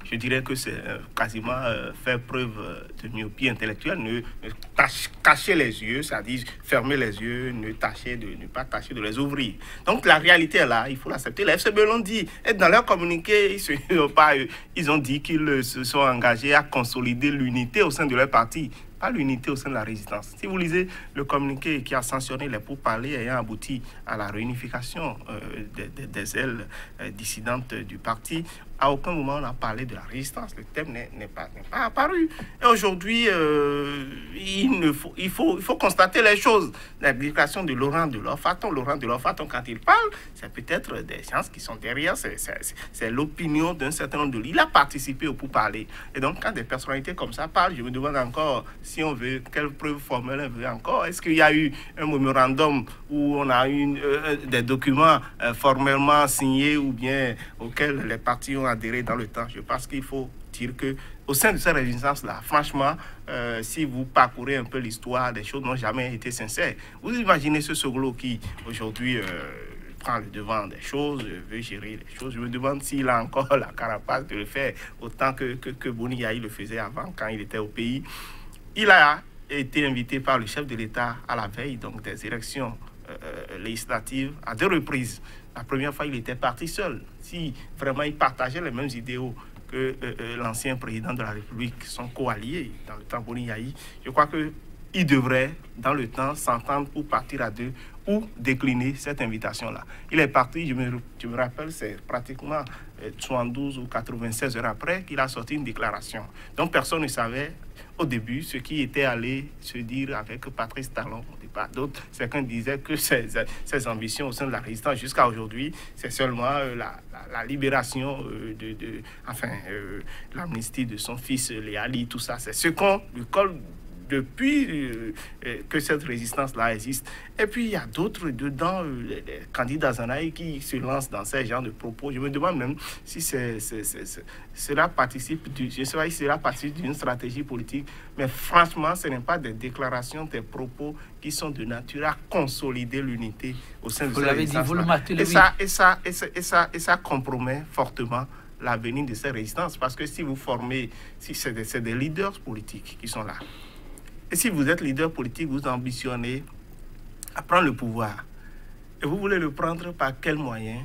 je dirais que c'est euh, quasiment euh, faire preuve de myopie intellectuelle, ne, ne tâche, cacher les yeux, c'est-à-dire fermer les yeux, ne, tâcher de, ne pas tâcher de les ouvrir. Donc la réalité est là, il faut l'accepter. Les F C B l'ont dit, et dans leur communiqué, ils, se, pas, ils ont dit qu'ils se sont engagés à consolider l'unité au sein de leur parti. Pas l'unité au sein de la résistance. Si vous lisez le communiqué qui a sanctionné les pourparlers ayant abouti à la réunification euh, des, des, des ailes euh, dissidentes du parti, à aucun moment on n'a parlé de la résistance. Le thème n'est pas, pas apparu. Et aujourd'hui, euh, il, ne faut, il, faut, il faut constater les choses. La déclaration de Laurent Delors Faton, Laurent Delors Faton, quand il parle, c'est peut-être des sciences qui sont derrière, c'est l'opinion d'un certain nombre de lui. Il a participé au pourparler. Et donc, quand des personnalités comme ça parlent, je me demande encore si on veut, quelle preuve formelle on veut encore. Est-ce qu'il y a eu un mémorandum où on a eu euh, des documents euh, formellement signés ou bien auxquels les partis ont adhéré dans le temps? Je pense qu'il faut dire que au sein de cette résistance-là, franchement, euh, si vous parcourez un peu l'histoire, des choses n'ont jamais été sincères. Vous imaginez ce Soglo qui, aujourd'hui, euh, prend le devant des choses, veut gérer les choses. Je me demande s'il a encore la carapace de le faire autant que, que, que Boni Yayi le faisait avant, quand il était au pays. Il a été invité par le chef de l'État à la veille donc, des élections euh, législatives à deux reprises. La première fois, il était parti seul. Si vraiment il partageait les mêmes idéaux que euh, euh, l'ancien président de la République, son co-allié dans le temps Boni Yayi, je crois qu'il devrait, dans le temps, s'entendre pour partir à deux ou décliner cette invitation-là. Il est parti, je me, je me rappelle, c'est pratiquement euh, soixante-douze ou quatre-vingt-seize heures après qu'il a sorti une déclaration. Donc personne ne savait au début ce qui était allé se dire avec Patrice Talon au départ. D'autres, certains disaient que ses, ses ambitions au sein de la résistance jusqu'à aujourd'hui, c'est seulement euh, la, la, la libération euh, de, de, enfin, euh, l'amnistie de son fils Léali, tout ça. C'est ce qu'on lui colle depuis euh, que cette résistance-là existe. Et puis, il y a d'autres dedans, euh, les, les candidats Zanaï qui se lancent dans ces genres de propos. Je me demande même si c'est, c'est, c'est, c'est, cela participe du, je sais pas si cela participe d'une stratégie politique, mais franchement, ce n'est pas des déclarations, des propos qui sont de nature à consolider l'unité au sein de cette résistance. Vous l'avez dit, vous le martelez, et, ça, et, ça, et, ça, et, ça, et ça compromet fortement l'avenir de cette résistance. Parce que si vous formez, si c'est des, c'est des leaders politiques qui sont là, et si vous êtes leader politique, vous ambitionnez à prendre le pouvoir. Et vous voulez le prendre par quels moyens?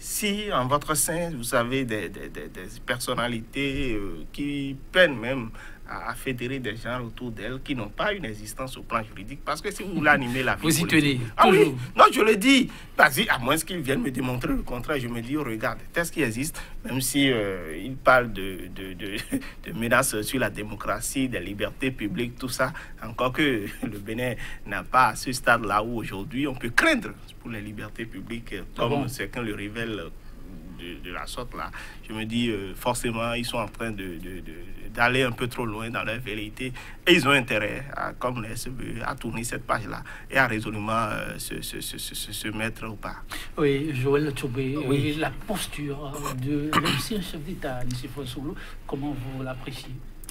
Si en votre sein, vous avez des, des, des, des personnalités euh, qui peinent même à, à fédérer des gens autour d'elles, qui n'ont pas une existence au plan juridique, parce que si vous voulez animer la vie vous politique... y tenez, ah toujours. Oui, non, je le dis. Vas-y, à moins qu'ils viennent me démontrer le contraire, je me dis, oh, regarde, qu'est-ce qui existe, même si euh, ils parlent de, de, de, de menaces sur la démocratie, des libertés publiques, tout ça, encore que le Bénin n'a pas à ce stade-là où aujourd'hui on peut craindre pour les libertés publiques, comme ah bon? Certains le révèlent de, de la sorte là. Je me dis, euh, forcément, ils sont en train de, de, de d'aller un peu trop loin dans leur vérité et ils ont intérêt, à, comme les S E B, à tourner cette page-là et à résolument euh, se, se, se, se, se mettre au pas. Oui, Joël Tchobé, oui. La posture de l'ancien chef d'État, Nicéphore Soglo, comment vous l'appréciez?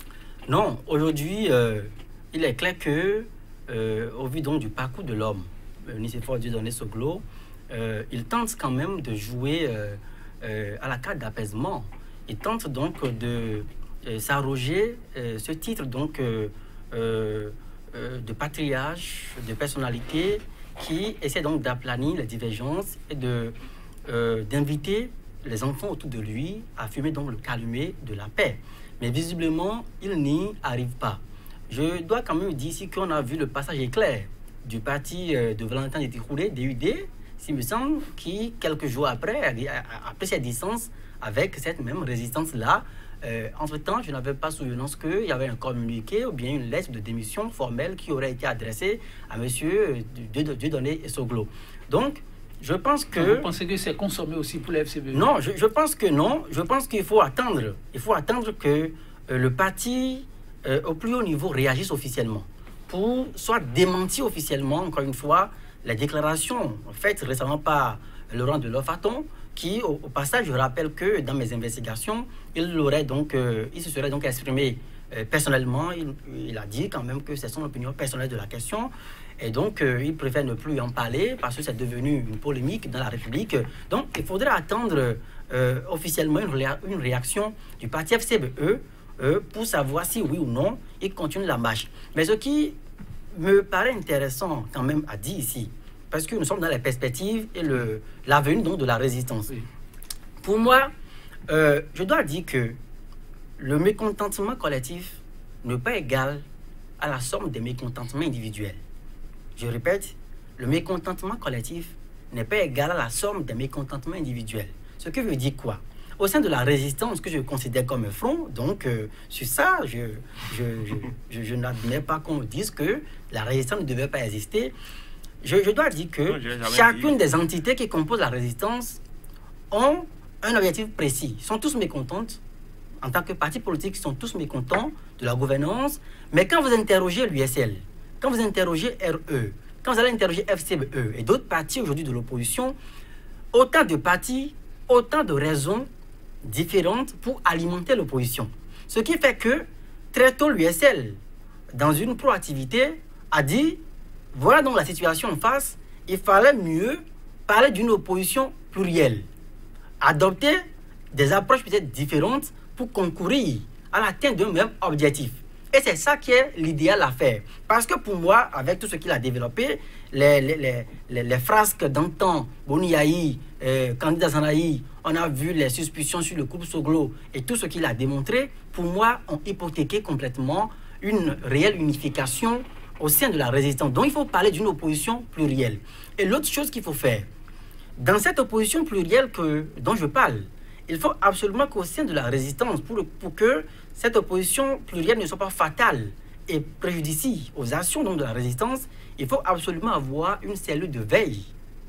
Non, aujourd'hui, euh, il est clair que, euh, au vu donc du parcours de l'homme, euh, Nicéphore Dieudonné Soglo, euh, il tente quand même de jouer euh, euh, à la carte d'apaisement. Il tente donc de euh, s'arroger euh, ce titre donc euh, euh, euh, de patriarche, de personnalité qui essaie donc d'aplanir les divergences et de euh, d'inviter les enfants autour de lui à fumer donc le calumet de la paix. Mais visiblement, il n'y arrive pas. Je dois quand même dire ici qu'on a vu le passage éclair du parti de Valentin Tétiroulé, D U D, s'il me semble, qui, quelques jours après, a pris ses distances avec cette même résistance-là. Euh, entre-temps, je n'avais pas souvenance qu'il y avait un communiqué ou bien une lettre de démission formelle qui aurait été adressée à M. Dieudonné Soglo. Donc, je pense que... Vous pensez que c'est consommé aussi pour la F C B? Non, je, je pense que non. Je pense qu'il faut attendre. Il faut attendre que euh, le parti, euh, au plus haut niveau, réagisse officiellement pour soit démentir officiellement, encore une fois, les déclarations faites récemment par Laurent Delors Faton, qui, au, au passage, je rappelle que dans mes investigations, il, aurait donc, euh, il se serait donc exprimé euh, personnellement. Il, il a dit quand même que c'est son opinion personnelle de la question. Et donc, euh, il préfère ne plus en parler parce que c'est devenu une polémique dans la République. Donc, il faudrait attendre euh, officiellement une, réa une réaction du parti F C B E euh, pour savoir si oui ou non il continue la marche. Mais ce qui me paraît intéressant quand même à dire ici, parce que nous sommes dans les perspectives et l'avenir donc de la résistance. Oui. Pour moi, euh, je dois dire que le mécontentement collectif n'est pas égal à la somme des mécontentements individuels. Je répète, le mécontentement collectif n'est pas égal à la somme des mécontentements individuels. Ce qui veut dire quoi? Au sein de la résistance que je considère comme un front, donc euh, sur ça, je, je, je, je, je n'admets pas qu'on me dise que la résistance ne devait pas exister. Je, je dois dire que non, chacune dit. des entités qui composent la résistance ont un objectif précis. Ils sont tous mécontentes. En tant que parti politique, ils sont tous mécontents de la gouvernance. Mais quand vous interrogez l'U S L, quand vous interrogez R E, quand vous allez interroger F C B E et d'autres partis aujourd'hui de l'opposition, autant de partis, autant de raisons différentes pour alimenter l'opposition. Ce qui fait que très tôt l'U S L, dans une proactivité, a dit, voilà donc la situation en face, il fallait mieux parler d'une opposition plurielle, adopter des approches peut-être différentes pour concourir à l'atteinte d'un même objectif. Et c'est ça qui est l'idéal à faire. Parce que pour moi, avec tout ce qu'il a développé, les, les, les, les, les frasques d'antan, Boniaï, euh, Candidat Zanaï, on a vu les suspicions sur le couple Soglo et tout ce qu'il a démontré, pour moi, ont hypothéqué complètement une réelle unification au sein de la résistance. Donc il faut parler d'une opposition plurielle. Et l'autre chose qu'il faut faire, dans cette opposition plurielle que, dont je parle, il faut absolument qu'au sein de la résistance, pour, le, pour que cette opposition plurielle ne soit pas fatale et préjudiciable aux actions donc, de la résistance, il faut absolument avoir une cellule de veille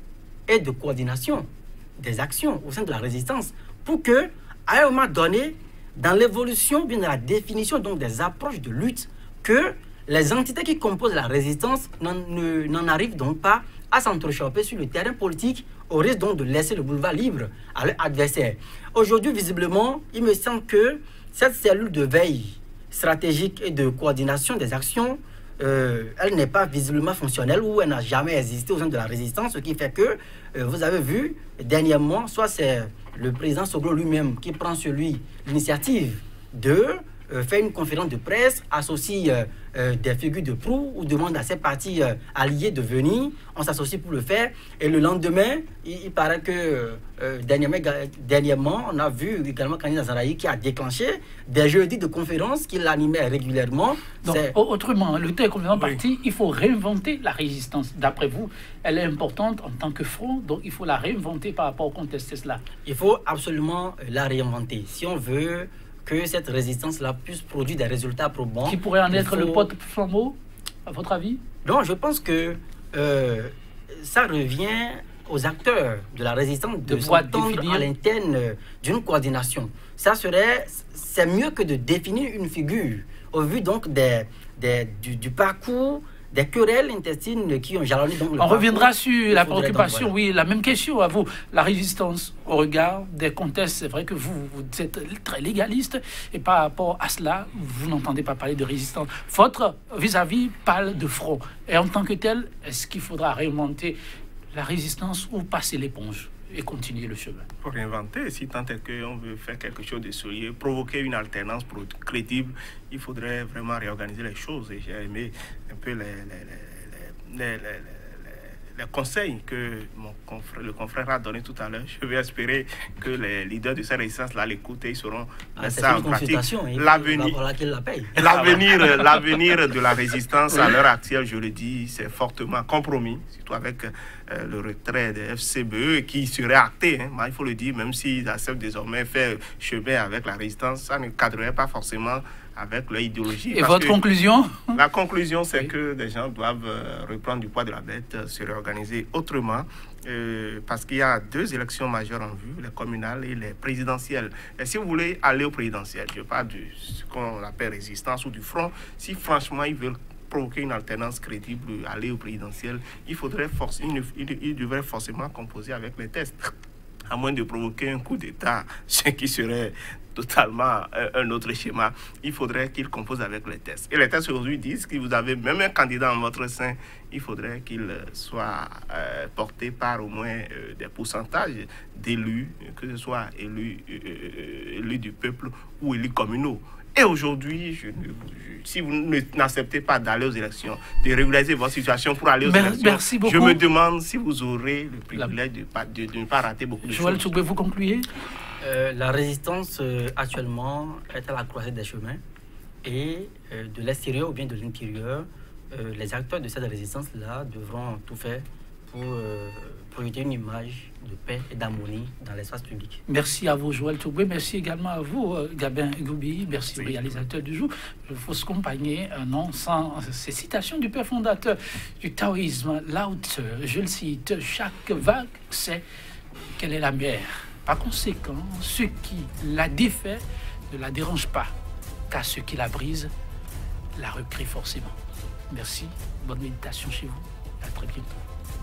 et de coordination des actions au sein de la résistance pour que, à un moment donné, dans l'évolution, bien dans la définition donc, des approches de lutte, que les entités qui composent la résistance n'en arrivent donc pas à s'entrechoper sur le terrain politique, au risque donc de laisser le boulevard libre à leur adversaire. Aujourd'hui, visiblement, il me semble que cette cellule de veille stratégique et de coordination des actions, euh, elle n'est pas visiblement fonctionnelle ou elle n'a jamais existé au sein de la résistance, ce qui fait que, euh, vous avez vu, dernièrement, soit c'est le président Soglo lui-même qui prend sur lui l'initiative de euh, faire une conférence de presse, associe euh, euh, des figures de proue ou demande à ces partis euh, alliés de venir. On s'associe pour le faire. Et le lendemain, il, il paraît que euh, dernièrement, dernièrement, on a vu également Candidat Zanaï qui a déclenché des jeudis de conférences qu'il animait régulièrement. Donc, autrement, le thème complètement oui. parti, il faut réinventer la résistance. D'après vous, elle est importante en tant que front, donc il faut la réinventer par rapport au contexte là. Il faut absolument la réinventer. Si on veut que cette résistance-là puisse produire des résultats probants. Qui pourrait en être faut... le porte-flambeau, à votre avis? Non, je pense que euh, ça revient aux acteurs de la résistance de, de s'entendre à l'interne d'une coordination. Ça serait, c'est mieux que de définir une figure au vu donc des, des, du, du parcours, des querelles intestines qui ont jalonné donc le On reviendra sur la préoccupation, donc, voilà. Oui, la même question à vous. La résistance au regard des contextes, c'est vrai que vous, vous êtes très légaliste et par rapport à cela, vous n'entendez pas parler de résistance. Votre vis-à-vis parle de front. Et en tant que tel, est-ce qu'il faudra réinventer la résistance ou passer l'éponge et continuer le chemin? Pour réinventer, si tant est qu'on veut faire quelque chose de sérieux, provoquer une alternance crédible, il faudrait vraiment réorganiser les choses. Et j'ai aimé un peu les, les, les, les, les, les, les conseils que mon confrère, le confrère a donné tout à l'heure. Je vais espérer que les leaders de cette résistance-là l'écoutent et ils seront ah, ça en pratique. L'avenir, l'avenir, l'avenir de la résistance à l'heure actuelle, je le dis, c'est fortement compromis, surtout avec euh, le retrait des F C B E qui serait acté, hein, il faut le dire, même s'ils acceptent désormais faire chemin avec la résistance, ça ne cadrerait pas forcément avec leur idéologie. Et votre conclusion? La conclusion, c'est oui. que les gens doivent euh, reprendre du poids de la bête, euh, se réorganiser autrement, euh, parce qu'il y a deux élections majeures en vue, les communales et les présidentielles. Et si vous voulez aller aux présidentielles, je parle de ce qu'on appelle résistance ou du front, si franchement ils veulent provoquer une alternance crédible, aller au présidentiel, il faudrait forcer, il, il, il devrait forcément composer avec les tests. à moins de provoquer un coup d'État, ce qui serait totalement un autre schéma, il faudrait qu'il compose avec les tests. Et les tests aujourd'hui disent que vous avez même un candidat en votre sein, il faudrait qu'il soit euh, porté par au moins euh, des pourcentages d'élus, que ce soit élus, euh, élus du peuple ou élus communaux. Et aujourd'hui, je, je, si vous n'acceptez pas d'aller aux élections, de régulariser votre situation pour aller aux Mer élections, merci beaucoup. Je me demande si vous aurez le privilège La... de, de, de ne pas rater beaucoup de Joël choses. Toubé, vous concluez? euh, La résistance euh, actuellement est à la croisée des chemins et euh, de l'extérieur ou bien de l'intérieur, euh, les acteurs de cette résistance-là devront tout faire pour euh, projeter une image de paix et d'harmonie dans l'espace public. Merci à vous, Joël Toubé. Merci également à vous, Gabin Goubi. Merci au réalisateur du jour. Je vous accompagner un an sans ces citations du père fondateur du taoïsme, Lao Tse. Je le cite, chaque vague sait quelle est la mer. Par conséquent, ce qui la défait ne la dérange pas, car ce qui la brise la recrée forcément. Merci, bonne méditation chez vous. À très bientôt.